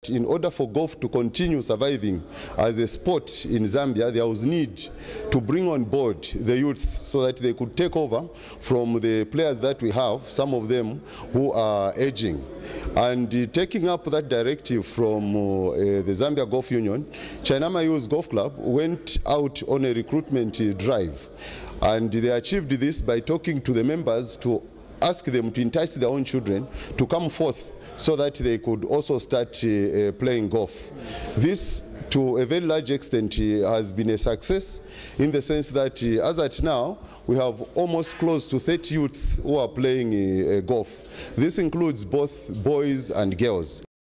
that in order for golf to continue surviving as a sport in Zambia, there was need to bring on board the youth so that they could take over from the players that we have, some of them who are aging. And taking up that directive from the Zambia Golf Union, Chainama Youth Golf Club went out on a recruitment drive. And they achieved this by talking to the members to ask them to entice their own children to come forth so that they could also start playing golf. This, to a very large extent, has been a success in the sense that as at now, we have almost close to 30 youth who are playing golf. This includes both boys and girls.